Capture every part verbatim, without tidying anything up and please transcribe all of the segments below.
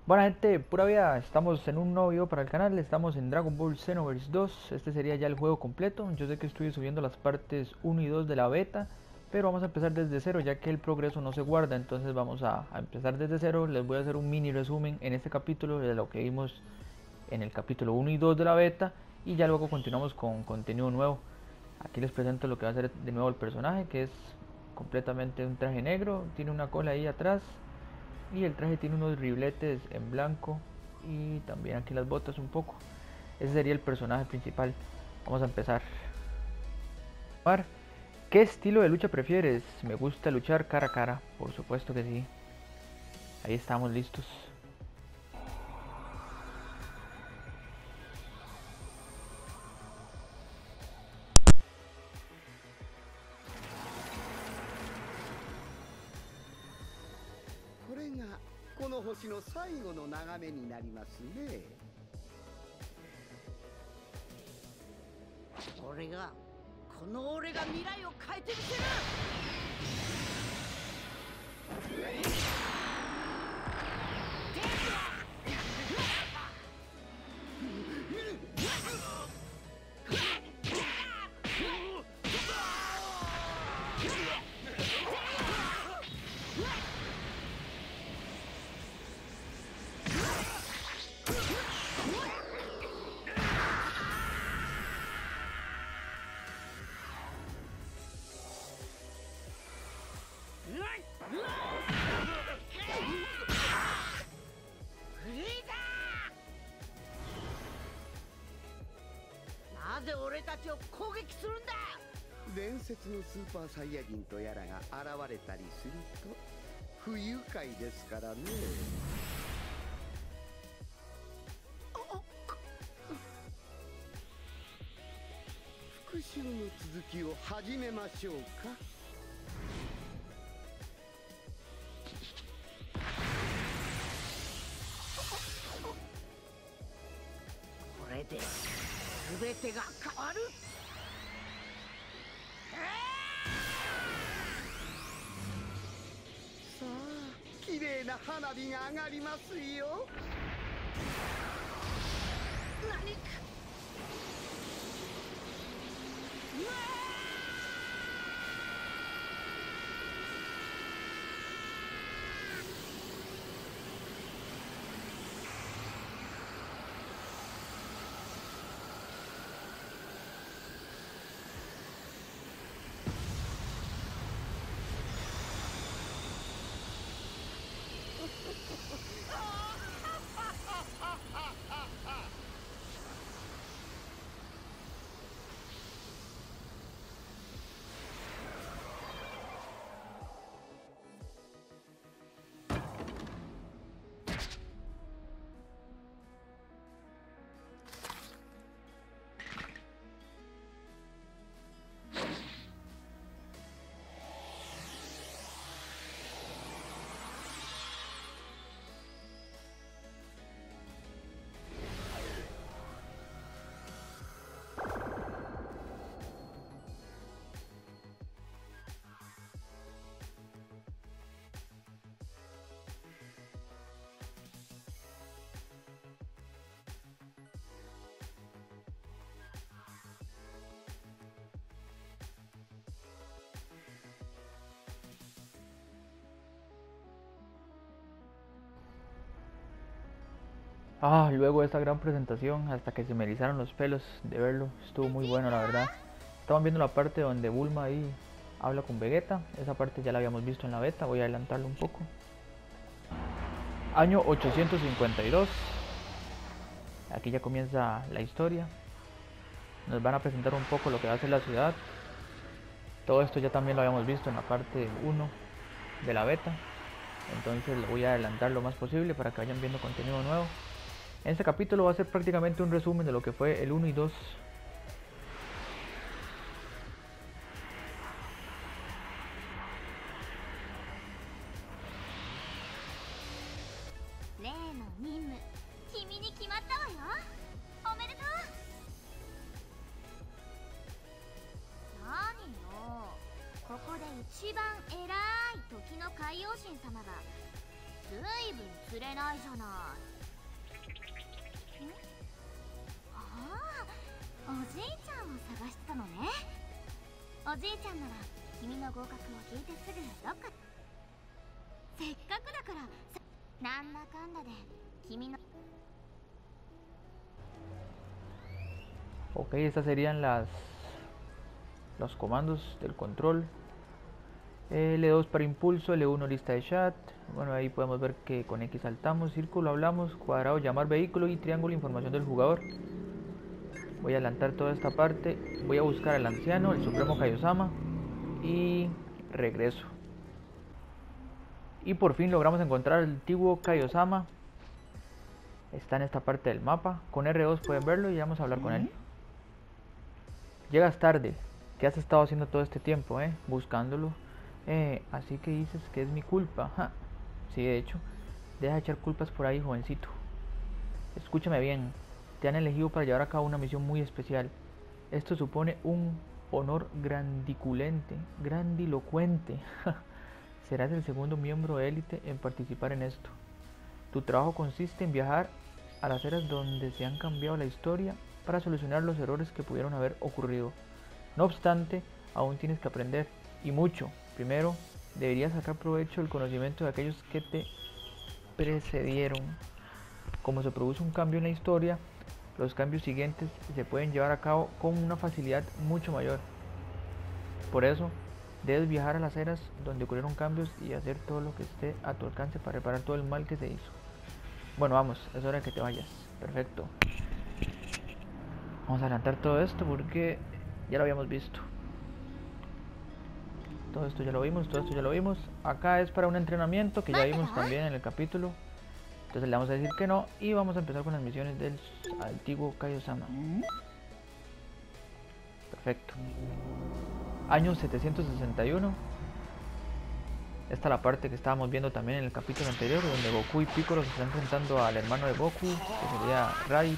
Bueno gente, pura vida, estamos en un nuevo video para el canal, estamos en Dragon Ball Xenoverse dos, este sería ya el juego completo. Yo sé que estoy subiendo las partes uno y dos de la beta, pero vamos a empezar desde cero ya que el progreso no se guarda, entonces vamos a, a empezar desde cero. Les voy a hacer un mini resumen en este capítulo de lo que vimos en el capítulo uno y dos de la beta y ya luego continuamos con contenido nuevo. Aquí les presento lo que va a ser de nuevo el personaje, que es completamente un traje negro, tiene una cola ahí atrás y el traje tiene unos ribletes en blanco y también aquí las botas un poco. Ese sería el personaje principal. Vamos a empezar. ¿Qué estilo de lucha prefieres? Me gusta luchar cara a cara, por supuesto que sí. Ahí estamos listos. これがこの星の最後の眺めになりますね。俺がこの俺が未来を変えてみせる。なぜ俺たちを攻撃するんだ。伝説のスーパーサイヤ人とやらが現れたりすると不愉快ですからね。復讐の続きを始めましょうか。これで全てが変わる。さあ、綺麗な花火が上がりますよ。何かうわ Ah, luego de esta gran presentación, hasta que se me erizaron los pelos de verlo, estuvo muy bueno la verdad. Estamos viendo la parte donde Bulma ahí habla con Vegeta, esa parte ya la habíamos visto en la beta, voy a adelantarlo un poco. Año ochocientos cincuenta y dos, aquí ya comienza la historia, nos van a presentar un poco lo que va a ser la ciudad. Todo esto ya también lo habíamos visto en la parte uno de la beta, entonces lo voy a adelantar lo más posible para que vayan viendo contenido nuevo. En este capítulo va a ser prácticamente un resumen de lo que fue el uno y dos. ずいぶん釣れないじゃない。ああ、おじいちゃんを探してたのね。おじいちゃんなら君の合格を聞いてすぐどっか。せっかくだからなんだかんだで君の。 Ok, estas serían las los comandos del control. L dos para impulso, L uno lista de chat. Bueno, ahí podemos ver que con X saltamos, círculo hablamos, cuadrado llamar vehículo y triángulo información del jugador. Voy a adelantar toda esta parte. Voy a buscar al anciano, el Supremo Kaiosama, y regreso. Y por fin logramos encontrar al antiguo Kaiosama. Está en esta parte del mapa. Con R dos pueden verlo y vamos a hablar con él. Llegas tarde. ¿Qué has estado haciendo todo este tiempo, eh? Buscándolo. Eh, así que dices que es mi culpa. Ja. Sí, de hecho. Deja de echar culpas por ahí, jovencito. Escúchame bien. Te han elegido para llevar a cabo una misión muy especial. Esto supone un honor grandiculente, grandilocuente. Serás el segundo miembro de élite en participar en esto. Tu trabajo consiste en viajar a las eras donde se han cambiado la historia para solucionar los errores que pudieron haber ocurrido. No obstante, aún tienes que aprender, y mucho. Primero, deberías sacar provecho del conocimiento de aquellos que te precedieron. Como se produce un cambio en la historia, los cambios siguientes se pueden llevar a cabo con una facilidad mucho mayor. Por eso, debes viajar a las eras donde ocurrieron cambios y hacer todo lo que esté a tu alcance para reparar todo el mal que se hizo. Bueno, vamos, es hora de que te vayas. Perfecto. Vamos a adelantar todo esto porque ya lo habíamos visto. Todo esto ya lo vimos, todo esto ya lo vimos. Acá es para un entrenamiento que ya vimos también en el capítulo. Entonces le vamos a decir que no y vamos a empezar con las misiones del antiguo Kaiosama. Perfecto. Año setecientos sesenta y uno. Esta es la parte que estábamos viendo también en el capítulo anterior, donde Goku y Piccolo se están enfrentando al hermano de Goku, que sería Raditz.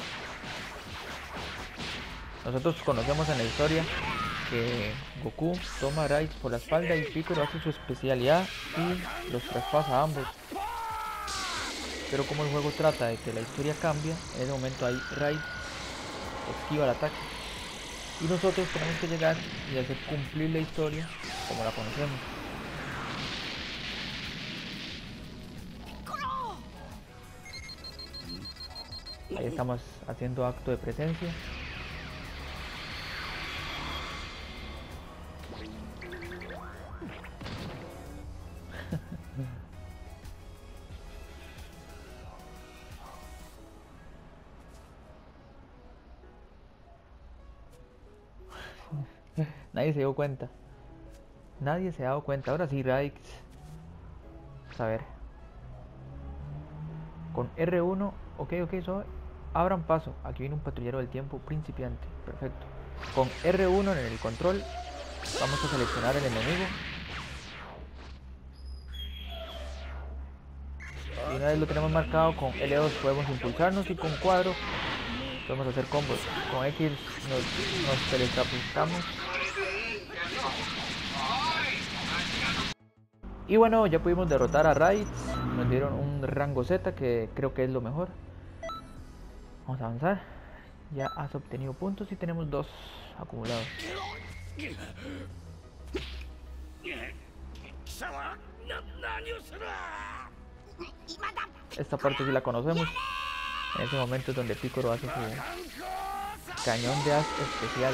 Nosotros conocemos en la historia que Goku toma a Raditz por la espalda y Piccolo hace su especialidad y los traspasa a ambos. Pero como el juego trata de que la historia cambia, en ese momento ahí Raditz esquiva el ataque. Y nosotros tenemos que llegar y hacer cumplir la historia como la conocemos. Ahí estamos haciendo acto de presencia. Nadie se dio cuenta. Nadie se ha dado cuenta. Ahora sí, Raditz. Vamos a ver. Con R uno. Ok, ok, suave. Abran paso. Aquí viene un patrullero del tiempo principiante. Perfecto. Con R uno en el control vamos a seleccionar el enemigo. Y una vez lo tenemos marcado, con L dos podemos impulsarnos y con cuadro podemos hacer combos. Con X nos, nos teletransportamos. Y bueno, ya pudimos derrotar a Raditz. Nos dieron un rango Z, que creo que es lo mejor. Vamos a avanzar. Ya has obtenido puntos y tenemos dos acumulados. Esta parte sí la conocemos. En ese momento es donde Piccolo hace su cañón de haz especial.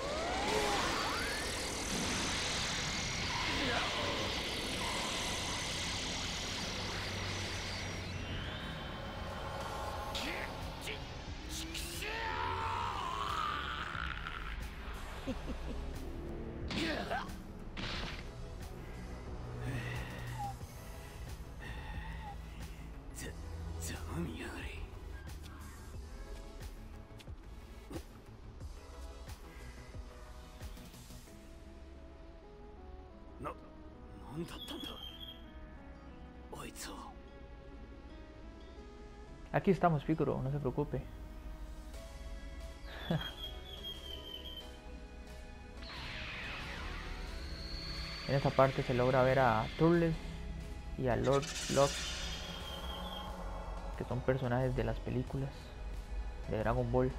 Aquí estamos, Piccolo, no se preocupe. En esta parte se logra ver a Turles y a Lord Locke. que son personajes de las películas de Dragon Ball.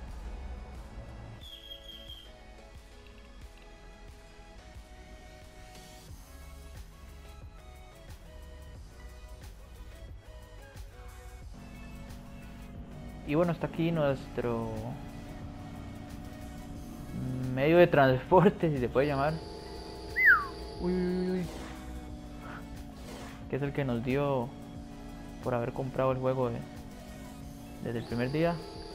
Y bueno, está aquí nuestro medio de transporte, si se puede llamar. Uy, uy, uy. Que es el que nos dio por haber comprado el juego de, desde el primer día.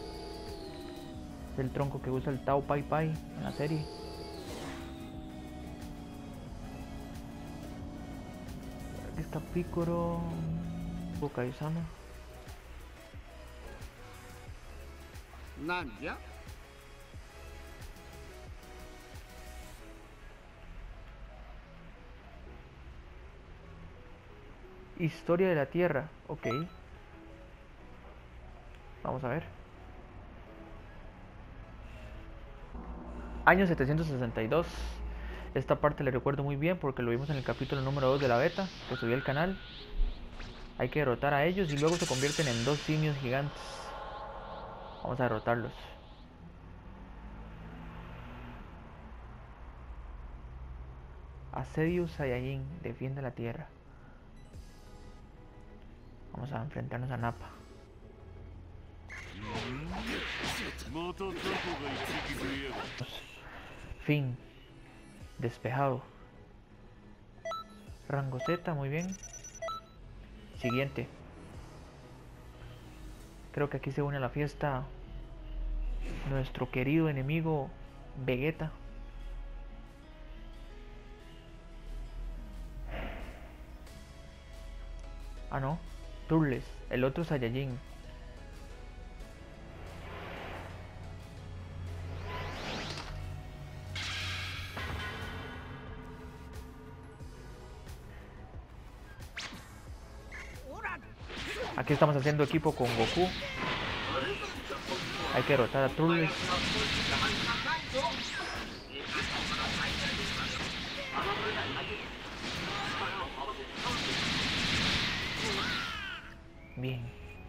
Es el tronco que usa el Tao Pai Pai en la serie. Aquí está Piccolo, Bokai-sama. ¿Nanja? Historia de la Tierra, ok. Vamos a ver. Año setecientos sesenta y dos. Esta parte le recuerdo muy bien porque lo vimos en el capítulo número dos de la beta que subí al canal. Hay que derrotar a ellos y luego se convierten en dos simios gigantes. Vamos a derrotarlos. Asedio Saiyajin, defiende la Tierra. Vamos a enfrentarnos a Nappa. Fin. Despejado. Rango Z, muy bien. Siguiente. Creo que aquí se une a la fiesta nuestro querido enemigo Vegeta. Ah, no. Turles, el otro Saiyajin. Aquí estamos haciendo equipo con Goku. Hay que derrotar a Turles. Bien.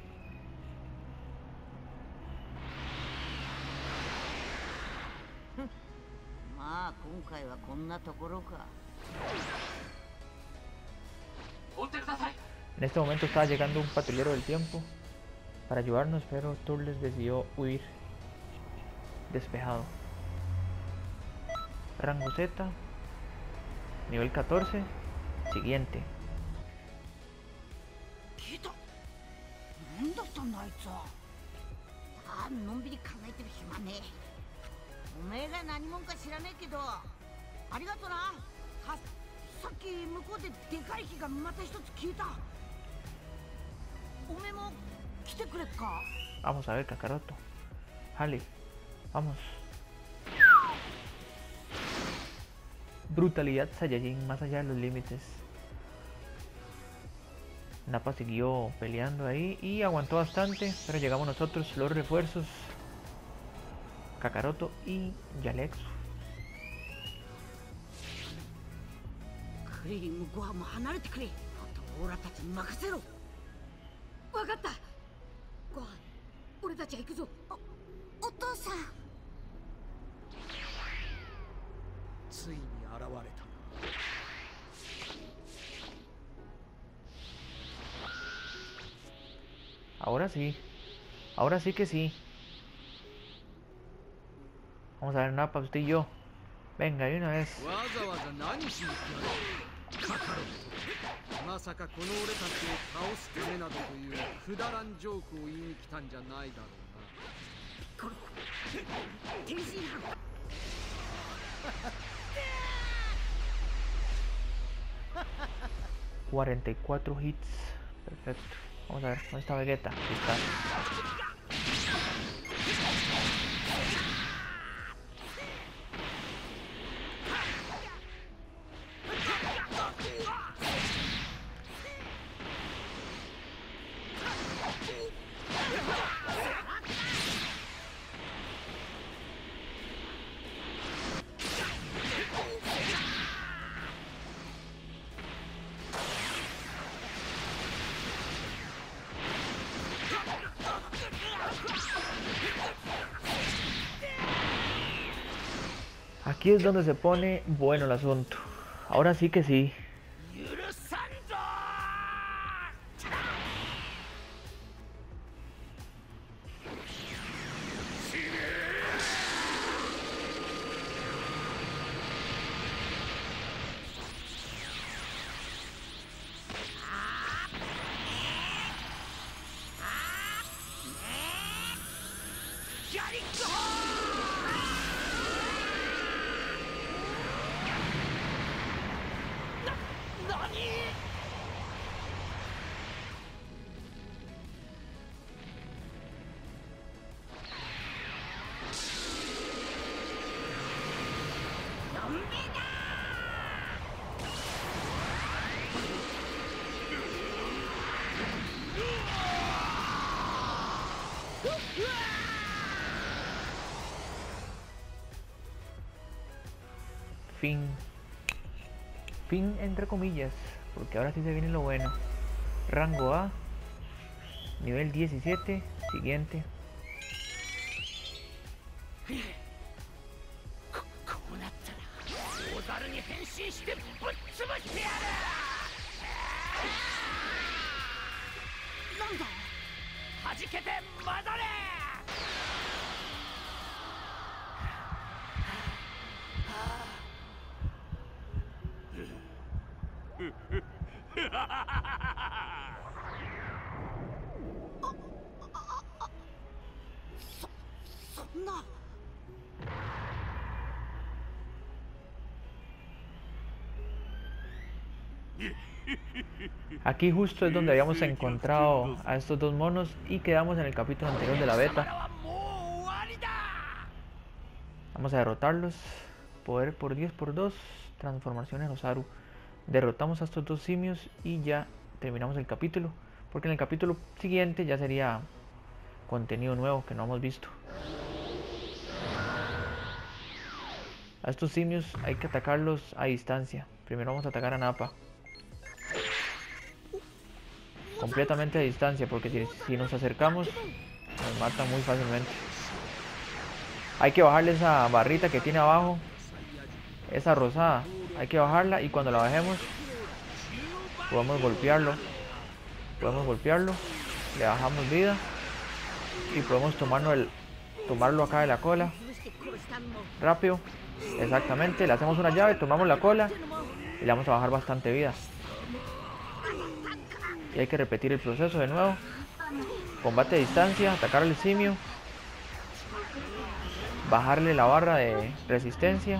En este momento estaba llegando un patrullero del tiempo para ayudarnos, pero Turles decidió huir. Despejado. Rango Z. Nivel catorce. Siguiente. Vamos a ver, Kakaroto. Hale, vamos. Brutalidad Saiyajin, más allá de los límites. Nappa siguió peleando ahí y aguantó bastante, pero llegamos nosotros, los refuerzos. Kakaroto y Yalexu. Ahora sí. Ahora sí que sí. Vamos a ver, Nappa, usted y yo. Venga, de una vez. cuarenta y cuatro hits. Perfecto. Vamos a ver, ¿dónde está Vegeta? Aquí está. Aquí es donde se pone bueno el asunto. Ahora sí que sí. Fin. Fin entre comillas, porque ahora sí se viene lo bueno. Rango A, nivel diecisiete, siguiente. Aquí justo es donde habíamos encontrado a estos dos monos y quedamos en el capítulo anterior de la beta. Vamos a derrotarlos. Poder por diez por dos. Transformación en Osaru. Derrotamos a estos dos simios y ya terminamos el capítulo. Porque en el capítulo siguiente ya sería contenido nuevo que no hemos visto. A estos simios hay que atacarlos a distancia. Primero vamos a atacar a Nappa. Completamente a distancia, porque si, si nos acercamos nos matan muy fácilmente. Hay que bajarle esa barrita que tiene abajo, esa rosada, hay que bajarla y cuando la bajemos podemos golpearlo. Podemos golpearlo, le bajamos vida y podemos tomarnos el, tomarlo acá de la cola. Rápido, exactamente, le hacemos una llave, tomamos la cola y le vamos a bajar bastante vida. Y hay que repetir el proceso de nuevo. Combate a distancia, atacar al simio, bajarle la barra de resistencia.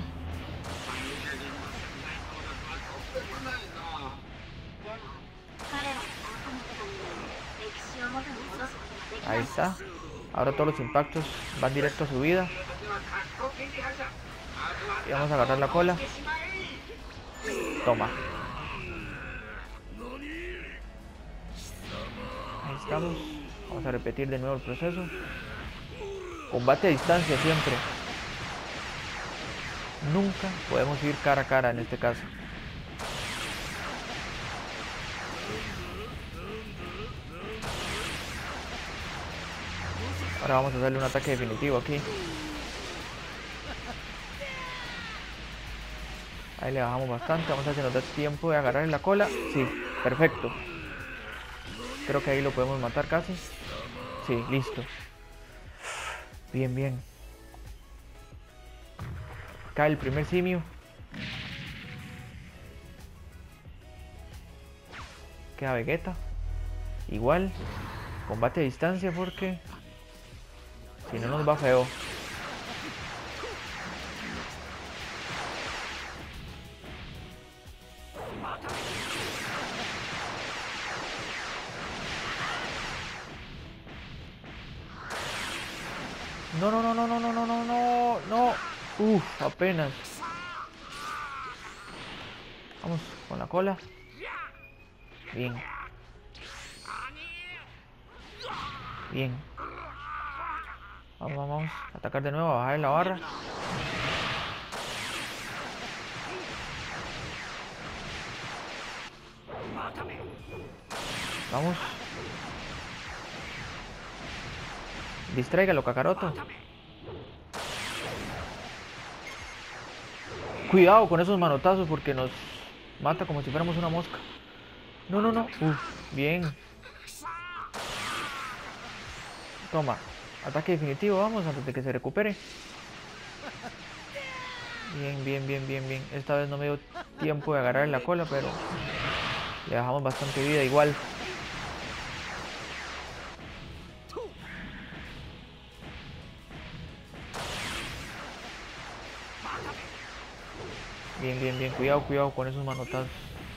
Ahí está. Ahora todos los impactos van directo a su vida. Y vamos a agarrar la cola. Toma. Ahí estamos. Vamos a repetir de nuevo el proceso. Combate a distancia siempre. Nunca podemos ir cara a cara en este caso. Ahora vamos a hacerle un ataque definitivo aquí. Ahí le bajamos bastante. Vamos a ver si nos da tiempo de agarrarle la cola. Sí, perfecto. Creo que ahí lo podemos matar casi. Sí, listo. Bien, bien. Cae el primer simio. Queda Vegeta. Igual. Combate a distancia porque si no nos va feo. No, no, no, no, no, no, no, no, no, no. Uf, apenas. Vamos con la cola. Bien. Bien. Vamos, vamos, vamos. Atacar de nuevo, a bajar la barra. Vamos. Distráigalo, Kakaroto. Cuidado con esos manotazos porque nos mata como si fuéramos una mosca. No, no, no. Uf, bien. Toma. Ataque definitivo, vamos, antes de que se recupere. Bien, bien, bien, bien, bien. Esta vez no me dio tiempo de agarrar la cola, pero le dejamos bastante vida igual. Bien, bien, bien. Cuidado, cuidado con esos manotazos.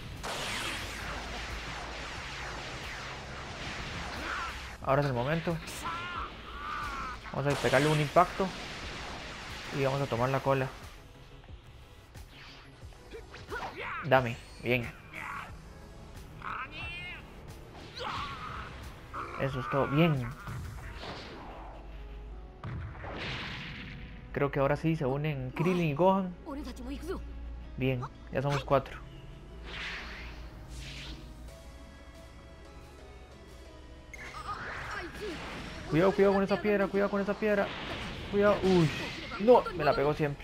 Ahora es el momento. Vamos a pegarle un impacto. Y vamos a tomar la cola. Dame. Bien. Eso es todo. Bien. Creo que ahora sí se unen Krillin y Gohan. Bien, ya somos cuatro. Cuidado, cuidado con esa piedra, cuidado con esa piedra. Cuidado, uy. No, me la pegó siempre.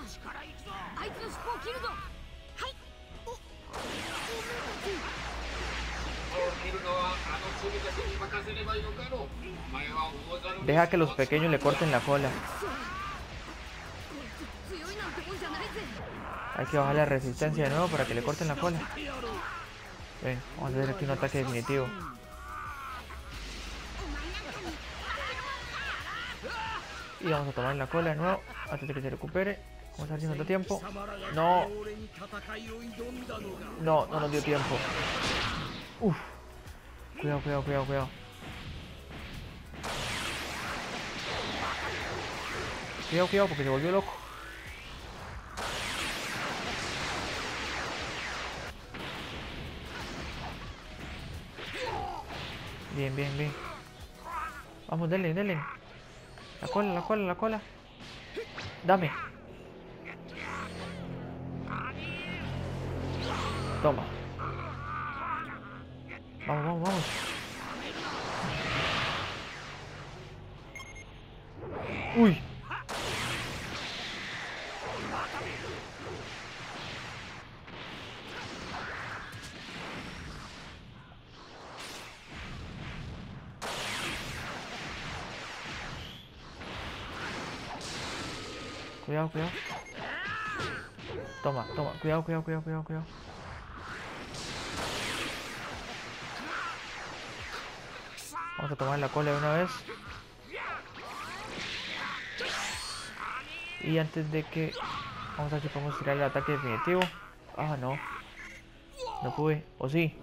Deja que los pequeños le corten la cola. Hay que bajar la resistencia de nuevo para que le corten la cola. Ven, vamos a hacer aquí un ataque definitivo. Y vamos a tomar la cola de nuevo antes de que se recupere. Vamos a ver si nos da tiempo. No. No, no nos dio tiempo. Uf. Cuidado, cuidado, cuidado, cuidado. Cuidado, cuidado, porque se volvió loco. Bien, bien, bien. Vamos, denle, denle. La cola, la cola, la cola. Dame. Toma. Vamos, vamos, vamos. Uy. Cuidado, cuidado. Toma, toma. Cuidado, cuidado, cuidado, cuidado, cuidado. Vamos a tomar la cola de una vez. Y antes de que... Vamos a ver si podemos tirar el ataque definitivo. Ah, no. No pude. ¿O sí?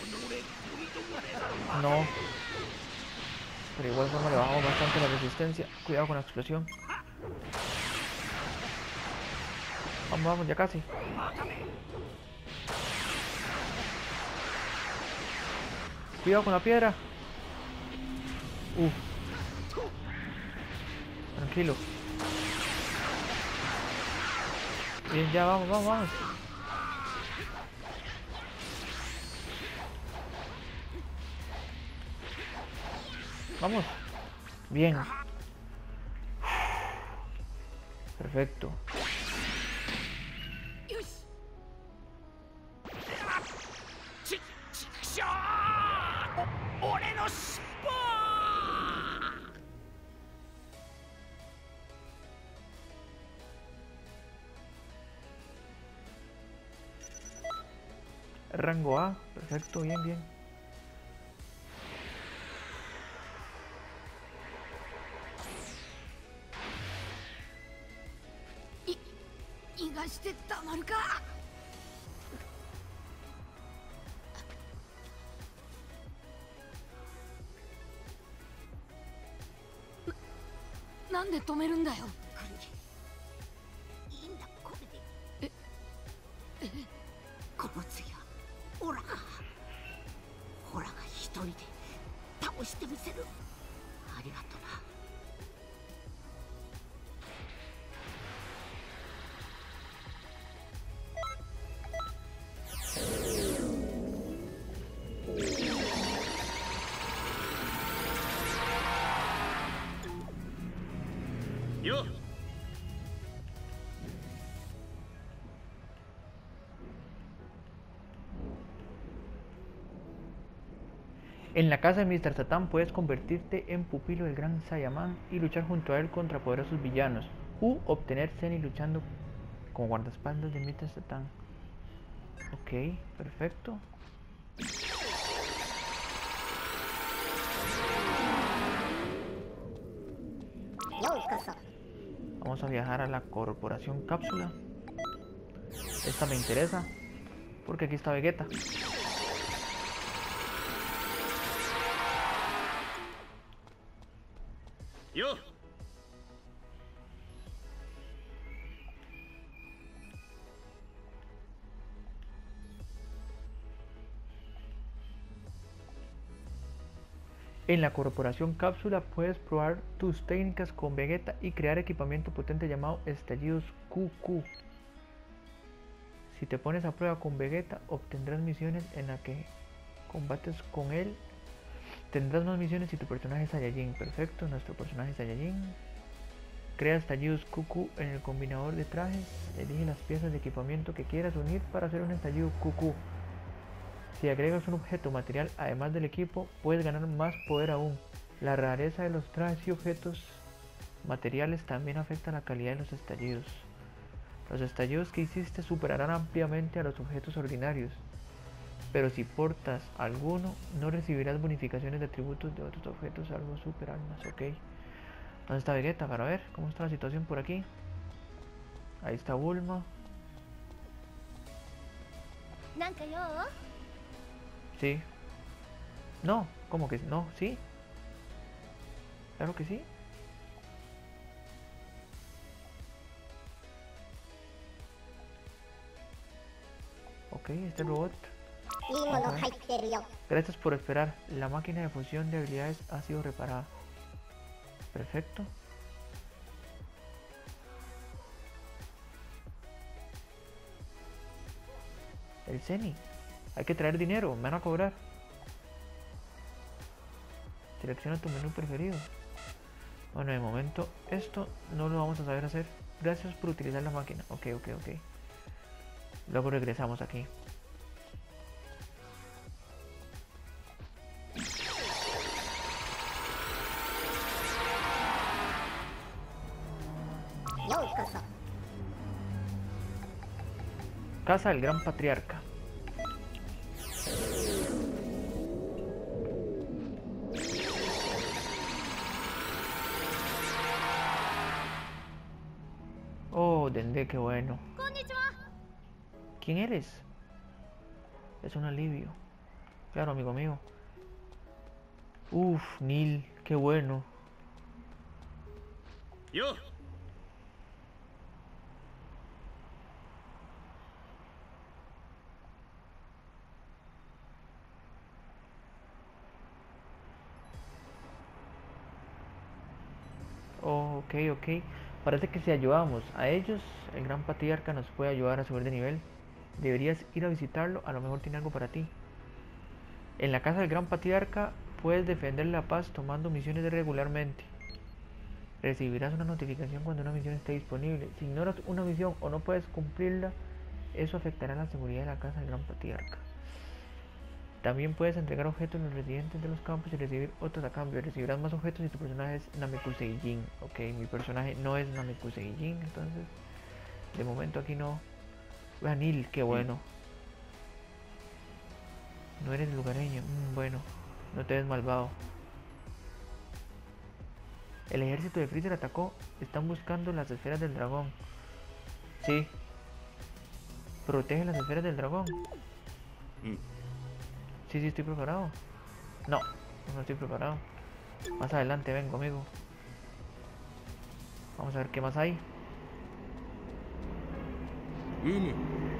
No. Pero de igual forma le bajamos bastante la resistencia. Cuidado con la explosión. Vamos, vamos, ya casi. Cuidado con la piedra. Uh. Tranquilo. Bien, ya vamos, vamos, vamos. Vamos. Bien. Perfecto. Rango A, perfecto, bien, bien. I, 逃がしてたまるか。な、なんで止めるんだよ。いいんだ、これで。え、え、この次はオラがオラが一人で倒してみせる。ありがとな。 よっ En la casa de míster Satan puedes convertirte en pupilo del gran Saiyaman y luchar junto a él contra poderosos villanos, u obtener Zenny luchando como guardaespaldas de míster Satan. Ok, perfecto. Vamos a viajar a la corporación Cápsula. Esta me interesa porque aquí está Vegeta. Yo. En la corporación Cápsula puedes probar tus técnicas con Vegeta y crear equipamiento potente llamado estallidos Q Q. Si te pones a prueba con Vegeta, obtendrás misiones en las que combates con él. Tendrás más misiones si tu personaje es Saiyajin. Perfecto, nuestro personaje es Saiyajin. Crea estallidos Q Q en el combinador de trajes. Elige las piezas de equipamiento que quieras unir para hacer un estallido Q Q. Si agregas un objeto material además del equipo, puedes ganar más poder aún. La rareza de los trajes y objetos materiales también afecta la calidad de los estallidos. Los estallidos que hiciste superarán ampliamente a los objetos ordinarios, pero si portas alguno, no recibirás bonificaciones de atributos de otros objetos salvo super armas. Ok. ¿Dónde está Vegeta? Para ver cómo está la situación por aquí. Ahí está Bulma. Sí. No, ¿cómo que no? ¿Sí? Claro que sí. Ok, este robot. Gracias por esperar. La máquina de fusión de habilidades ha sido reparada. Perfecto. El Zenny. Hay que traer dinero, me van a cobrar. Selecciona tu menú preferido. Bueno, de momento esto no lo vamos a saber hacer. Gracias por utilizar la máquina. Ok, ok, ok. Luego regresamos aquí. Casa del Gran Patriarca. Oh, Dende, qué bueno. ¿Quién eres? Es un alivio. Claro, amigo mío. Uf, Neil, qué bueno. Yo. Oh, ok, ok. Parece que si ayudamos a ellos, el Gran Patriarca nos puede ayudar a subir de nivel. Deberías ir a visitarlo, a lo mejor tiene algo para ti. En la casa del Gran Patriarca puedes defender la paz tomando misiones regularmente. Recibirás una notificación cuando una misión esté disponible. Si ignoras una misión o no puedes cumplirla, eso afectará la seguridad de la casa del Gran Patriarca. También puedes entregar objetos a los residentes de los campos y recibir otros a cambio. Recibirás más objetos si tu personaje es Namekuseijin. Ok, mi personaje no es Namekuseijin, entonces de momento aquí no. Vanil, qué bueno. No eres lugareño. Mm, bueno, no te ves malvado. El ejército de Freezer atacó. Están buscando las esferas del dragón. Sí. Protege las esferas del dragón. Mm. Sí, sí, estoy preparado. No, no estoy preparado. Más adelante ven conmigo. Vamos a ver qué más hay. Mm.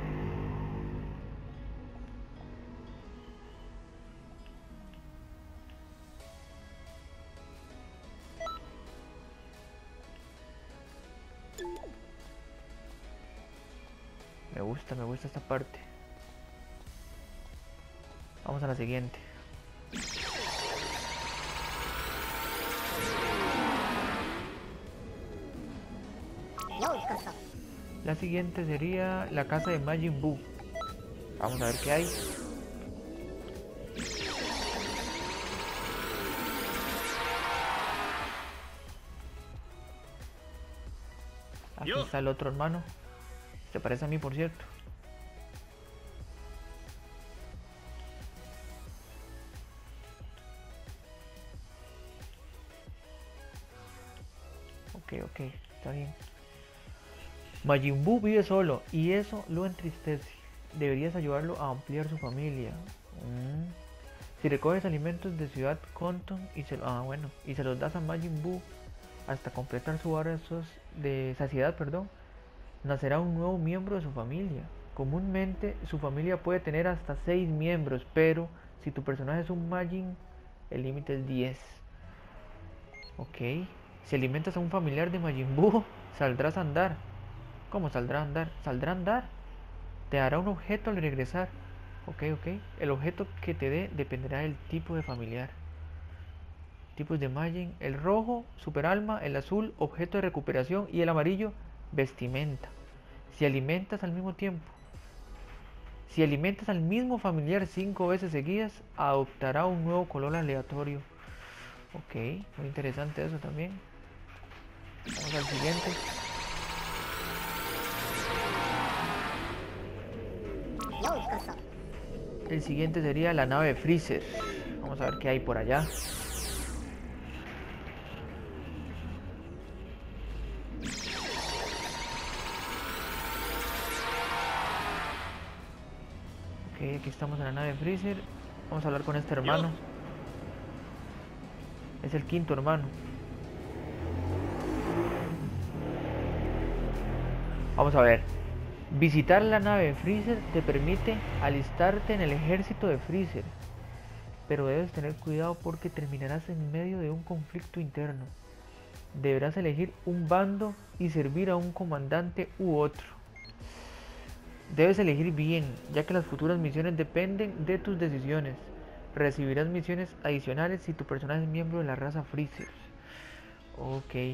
Me gusta, me gusta esta parte. Vamos a la siguiente. La siguiente sería la casa de Majin Buu. Vamos a ver qué hay. está el otro hermano. Se parece a mí, por cierto. Ok, ok, está bien. Majin Buu vive solo y eso lo entristece. Deberías ayudarlo a ampliar su familia. Mm. Si recoges alimentos de Ciudad Compton y se, ah, bueno, y se los das a Majin Buu hasta completar su barra de saciedad, perdón, nacerá un nuevo miembro de su familia. Comúnmente su familia puede tener hasta seis miembros, pero si tu personaje es un Majin, el límite es diez. Ok. Si alimentas a un familiar de Majin Buu, saldrás a andar. ¿Cómo saldrá a andar? Saldrá a andar. Te dará un objeto al regresar. Ok, ok. El objeto que te dé dependerá del tipo de familiar. Tipos de Majin: el rojo, super alma; el azul, objeto de recuperación; y el amarillo, vestimenta. Si alimentas al mismo tiempo Si alimentas al mismo familiar cinco veces seguidas, adoptará un nuevo color aleatorio. Ok, muy interesante eso también. Vamos al siguiente. El siguiente sería la nave Freezer. Vamos a ver qué hay por allá. Ok, aquí estamos en la nave Freezer. Vamos a hablar con este hermano. Es el quinto hermano. Vamos a ver. Visitar la nave Freezer te permite alistarte en el ejército de Freezer, pero debes tener cuidado porque terminarás en medio de un conflicto interno. Deberás elegir un bando y servir a un comandante u otro. Debes elegir bien, ya que las futuras misiones dependen de tus decisiones. Recibirás misiones adicionales si tu personaje es miembro de la raza Freezer. Ok.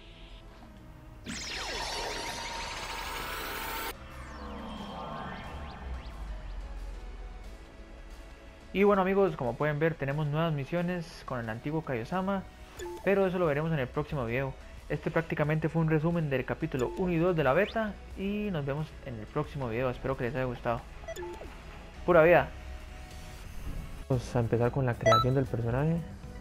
Y bueno amigos, como pueden ver tenemos nuevas misiones con el antiguo Kaiosama, pero eso lo veremos en el próximo video. Este prácticamente fue un resumen del capítulo uno y dos de la beta y nos vemos en el próximo video. Espero que les haya gustado. Pura vida. Vamos a empezar con la creación del personaje.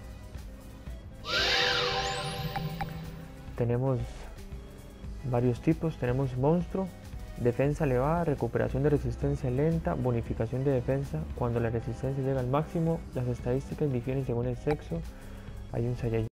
Tenemos varios tipos. Tenemos monstruo, defensa elevada, recuperación de resistencia lenta, bonificación de defensa cuando la resistencia llega al máximo. Las estadísticas difieren según el sexo. Hay un Saiyajin